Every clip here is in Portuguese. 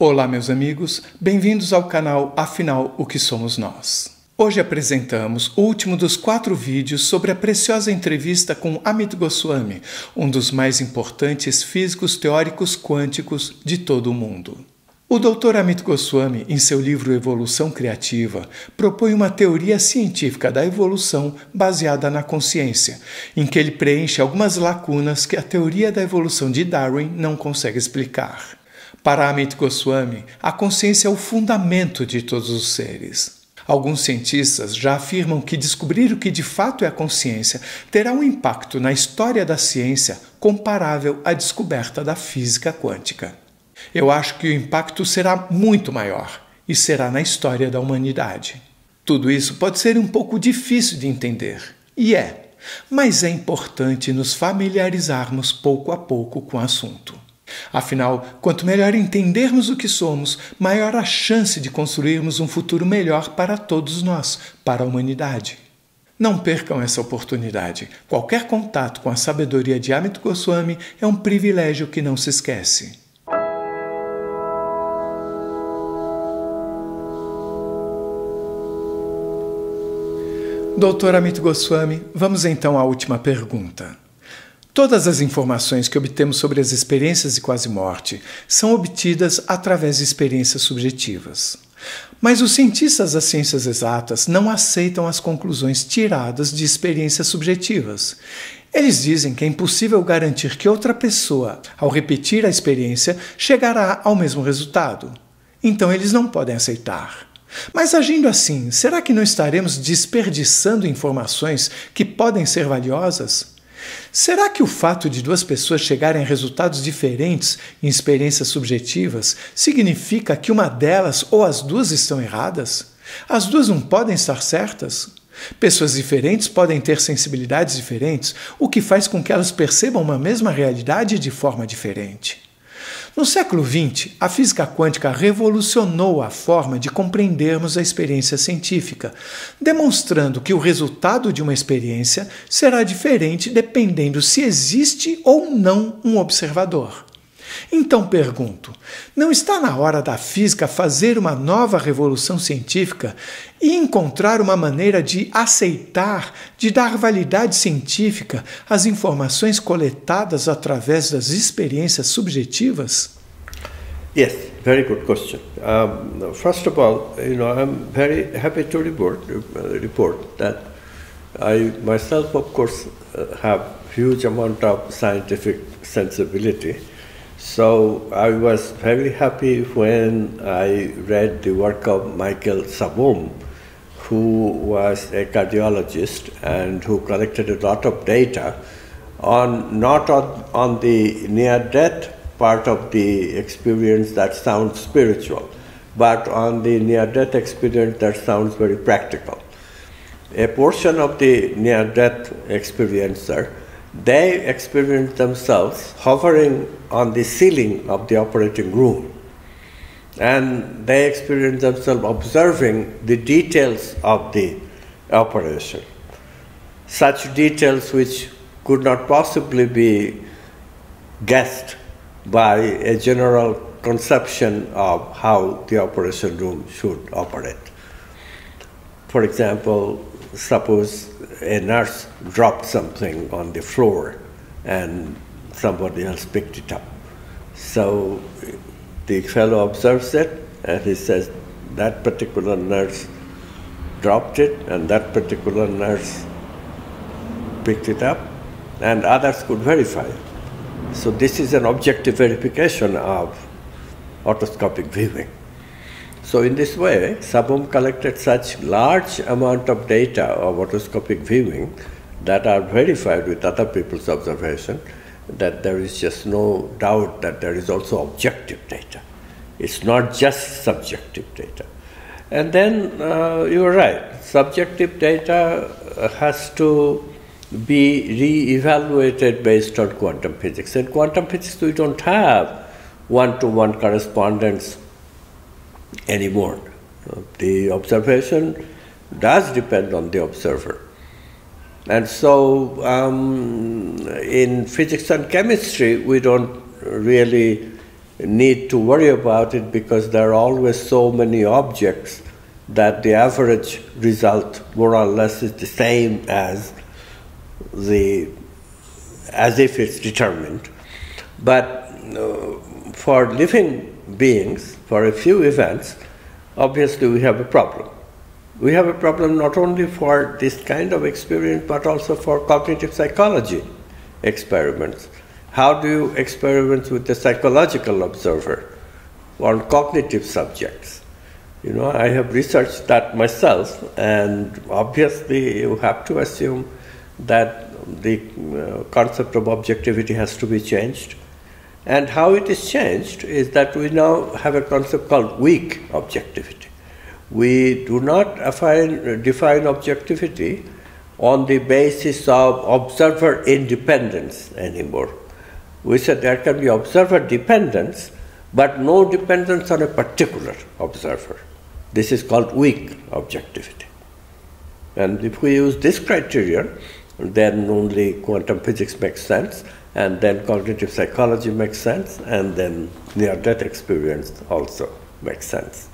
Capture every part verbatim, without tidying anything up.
Olá, meus amigos, bem-vindos ao canal Afinal, o que somos nós? Hoje apresentamos o último dos quatro vídeos sobre a preciosa entrevista com Amit Goswami, um dos mais importantes físicos teóricos quânticos de todo o mundo. O doutor Amit Goswami, em seu livro Evolução Criativa, propõe uma teoria científica da evolução baseada na consciência, em que ele preenche algumas lacunas que a teoria da evolução de Darwin não consegue explicar. Para Amit Goswami, a consciência é o fundamento de todos os seres. Alguns cientistas já afirmam que descobrir o que de fato é a consciência terá um impacto na história da ciência comparável à descoberta da física quântica. Eu acho que o impacto será muito maior e será na história da humanidade. Tudo isso pode ser um pouco difícil de entender, e é, mas é importante nos familiarizarmos pouco a pouco com o assunto. Afinal, quanto melhor entendermos o que somos, maior a chance de construirmos um futuro melhor para todos nós, para a humanidade. Não percam essa oportunidade. Qualquer contato com a sabedoria de Amit Goswami é um privilégio que não se esquece. doutor Amit Goswami, vamos então à última pergunta. Todas as informações que obtemos sobre as experiências de quase-morte são obtidas através de experiências subjetivas. Mas os cientistas das ciências exatas não aceitam as conclusões tiradas de experiências subjetivas. Eles dizem que é impossível garantir que outra pessoa, ao repetir a experiência, chegará ao mesmo resultado. Então eles não podem aceitar. Mas agindo assim, será que não estaremos desperdiçando informações que podem ser valiosas? Será que o fato de duas pessoas chegarem a resultados diferentes em experiências subjetivas significa que uma delas ou as duas estão erradas? As duas não podem estar certas? Pessoas diferentes podem ter sensibilidades diferentes, o que faz com que elas percebam uma mesma realidade de forma diferente. No século vinte, a física quântica revolucionou a forma de compreendermos a experiência científica, demonstrando que o resultado de uma experiência será diferente dependendo se existe ou não um observador. Então pergunto, não está na hora da física fazer uma nova revolução científica e encontrar uma maneira de aceitar, de dar validade científica às informações coletadas através das experiências subjetivas? Yes, very good question. Um, first of all, you know, I'm very happy to report, uh, report that I myself, of course, uh, have huge amount of scientific sensibility. So I was very happy when I read the work of Michael Sabom, who was a cardiologist and who collected a lot of data on not on, on the near-death part of the experience that sounds spiritual, but on the near-death experience that sounds very practical. A portion of the near-death experiencer, they experience themselves hovering on the ceiling of the operating room, and they experience themselves observing the details of the operation, such details which could not possibly be guessed by a general conception of how the operation room should operate. For example, suppose a nurse dropped something on the floor and somebody else picked it up. So the fellow observes it and he says, that particular nurse dropped it and that particular nurse picked it up, and others could verify it. So this is an objective verification of otoscopic viewing. So in this way, Sabom collected such large amount of data of otoscopic viewing that are verified with other people's observation, that there is just no doubt that there is also objective data. It's not just subjective data. And then uh, you're right, subjective data has to be re-evaluated based on quantum physics. In quantum physics, we don't have one-to-one correspondence anymore. The observation does depend on the observer. And so um, in physics and chemistry, we don't really need to worry about it because there are always so many objects that the average result more or less is the same as the as if it's determined. But uh, for living beings, for a few events, obviously we have a problem. We have a problem not only for this kind of experience, but also for cognitive psychology experiments. How do you experiment with the psychological observer on cognitive subjects? You know, I have researched that myself, and obviously you have to assume that the uh, concept of objectivity has to be changed. And how it is changed is that we now have a concept called weak objectivity. We do not define, define objectivity on the basis of observer independence anymore. We said there can be observer dependence, but no dependence on a particular observer. This is called weak objectivity. And if we use this criterion, then only quantum physics makes sense, and then cognitive psychology makes sense, and then near-death experience also makes sense.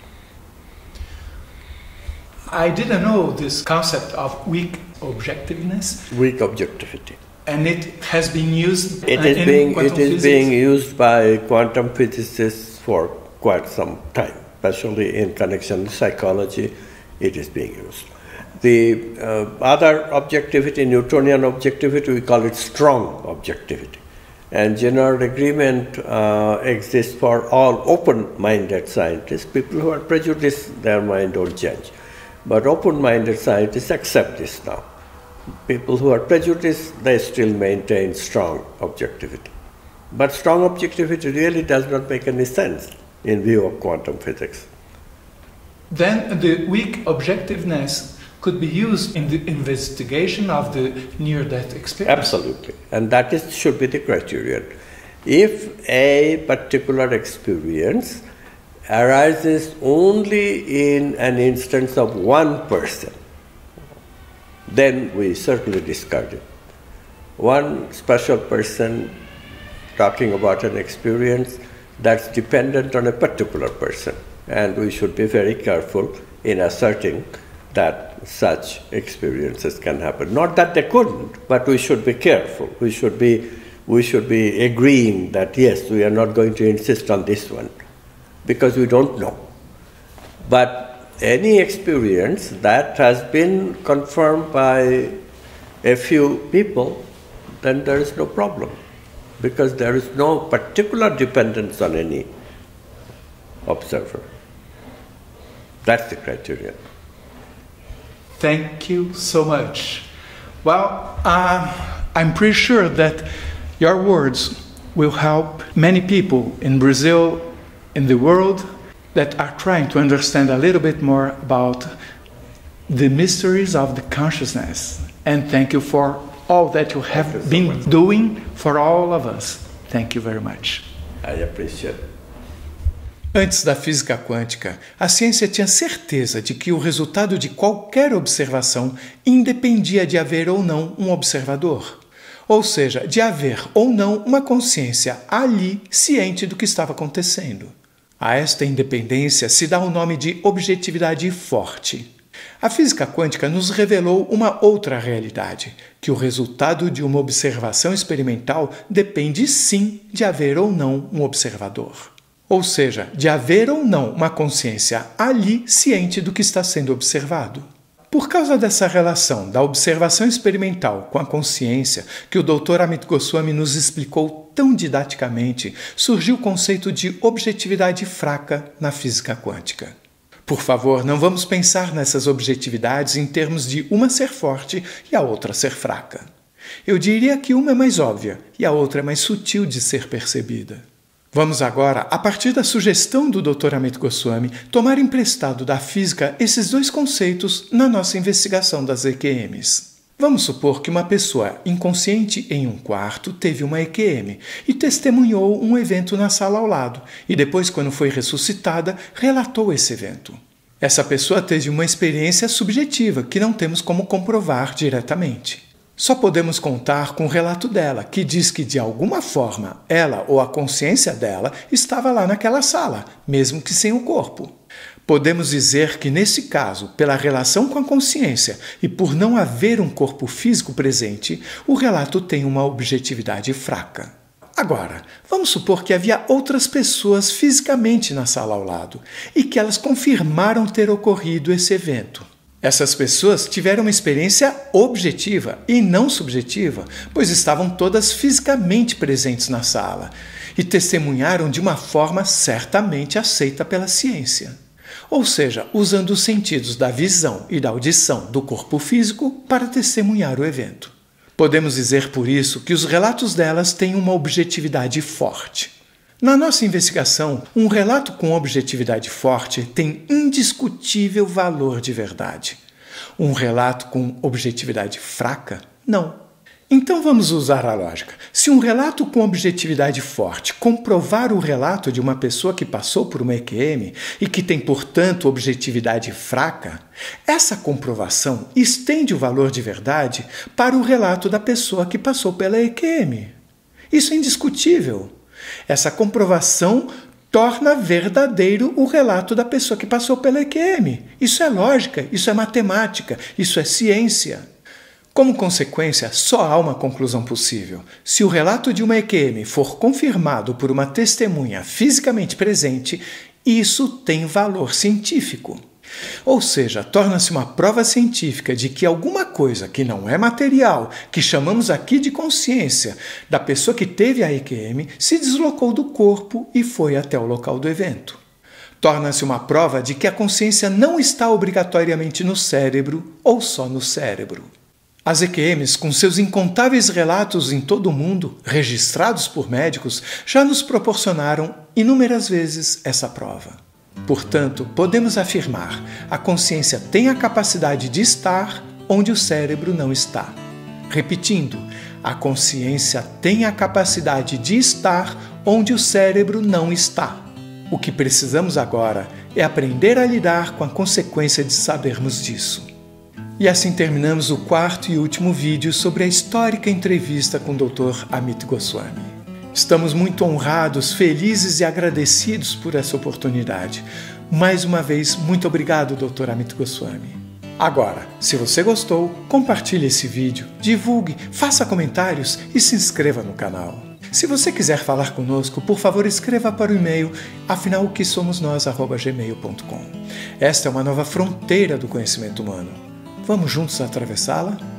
I didn't know this concept of weak objectiveness. Weak objectivity. And it has been used it is in being quantum It is physics? being used by quantum physicists for quite some time, especially in connection with psychology. It is being used. The uh, other objectivity, Newtonian objectivity, we call it strong objectivity. And general agreement uh, exists for all open-minded scientists. People who are prejudiced, their mind don't change. But open-minded scientists accept this now. People who are prejudiced, they still maintain strong objectivity. But strong objectivity really does not make any sense in view of quantum physics. Then the weak objectiveness could be used in the investigation of the near-death experience. Absolutely. And that is, should be the criterion. If a particular experience arises only in an instance of one person, then we certainly discard it. One special person talking about an experience that's dependent on a particular person, and we should be very careful in asserting that such experiences can happen. Not that they couldn't, but we should be careful. We should be, we should be agreeing that yes, we are not going to insist on this one, because we don't know. But any experience that has been confirmed by a few people, then there is no problem, because there is no particular dependence on any observer. That's the criterion. Thank you so much. Well, uh, I'm pretty sure that your words will help many people in Brazil, in the world, that are trying to understand a little bit more about the mysteries of the consciousness. And thank you for all that you have you been so doing for all of us. Thank you very much. I appreciate it. Antes da física quântica, a ciência tinha certeza de que o resultado de qualquer observação independia de haver ou não um observador. Ou seja, de haver ou não uma consciência ali ciente do que estava acontecendo. A esta independência se dá o nome de objetividade forte. A física quântica nos revelou uma outra realidade, que o resultado de uma observação experimental depende sim de haver ou não um observador. Ou seja, de haver ou não uma consciência ali ciente do que está sendo observado. Por causa dessa relação da observação experimental com a consciência que o doutor Amit Goswami nos explicou tão didaticamente, surgiu o conceito de objetividade fraca na física quântica. Por favor, não vamos pensar nessas objetividades em termos de uma ser forte e a outra ser fraca. Eu diria que uma é mais óbvia e a outra é mais sutil de ser percebida. Vamos agora, a partir da sugestão do doutor Amit Goswami, tomar emprestado da física esses dois conceitos na nossa investigação das E Q Ms. Vamos supor que uma pessoa inconsciente em um quarto teve uma E Q M e testemunhou um evento na sala ao lado, e depois, quando foi ressuscitada, relatou esse evento. Essa pessoa teve uma experiência subjetiva que não temos como comprovar diretamente. Só podemos contar com o relato dela, que diz que de alguma forma ela ou a consciência dela estava lá naquela sala, mesmo que sem o corpo. Podemos dizer que, nesse caso, pela relação com a consciência e por não haver um corpo físico presente, o relato tem uma objetividade fraca. Agora, vamos supor que havia outras pessoas fisicamente na sala ao lado e que elas confirmaram ter ocorrido esse evento. Essas pessoas tiveram uma experiência objetiva e não subjetiva, pois estavam todas fisicamente presentes na sala e testemunharam de uma forma certamente aceita pela ciência. Ou seja, usando os sentidos da visão e da audição do corpo físico para testemunhar o evento. Podemos dizer, por isso, que os relatos delas têm uma objetividade forte. Na nossa investigação, um relato com objetividade forte tem indiscutível valor de verdade. Um relato com objetividade fraca, não. Então vamos usar a lógica. Se um relato com objetividade forte comprovar o relato de uma pessoa que passou por uma E Q M e que tem, portanto, objetividade fraca, essa comprovação estende o valor de verdade para o relato da pessoa que passou pela E Q M. Isso é indiscutível. Essa comprovação torna verdadeiro o relato da pessoa que passou pela E Q M. Isso é lógica, isso é matemática, isso é ciência. Como consequência, só há uma conclusão possível. Se o relato de uma E Q M for confirmado por uma testemunha fisicamente presente, isso tem valor científico. Ou seja, torna-se uma prova científica de que alguma coisa que não é material, que chamamos aqui de consciência, da pessoa que teve a E Q M, se deslocou do corpo e foi até o local do evento. Torna-se uma prova de que a consciência não está obrigatoriamente no cérebro ou só no cérebro. As E Q Ms, com seus incontáveis relatos em todo o mundo, registrados por médicos, já nos proporcionaram inúmeras vezes essa prova. Portanto, podemos afirmar, a consciência tem a capacidade de estar onde o cérebro não está. Repetindo, a consciência tem a capacidade de estar onde o cérebro não está. O que precisamos agora é aprender a lidar com a consequência de sabermos disso. E assim terminamos o quarto e último vídeo sobre a histórica entrevista com o doutor Amit Goswami. Estamos muito honrados, felizes e agradecidos por essa oportunidade. Mais uma vez, muito obrigado, doutor Amit Goswami. Agora, se você gostou, compartilhe esse vídeo, divulgue, faça comentários e se inscreva no canal. Se você quiser falar conosco, por favor escreva para o e-mail afinal o que somos nós arroba gmail ponto com. Esta é uma nova fronteira do conhecimento humano. Vamos juntos atravessá-la?